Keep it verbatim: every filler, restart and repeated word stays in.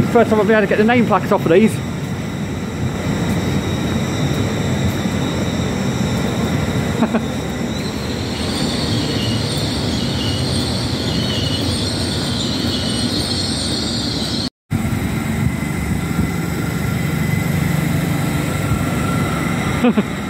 first time I've been able to get the name plaques off of these. Ha ha.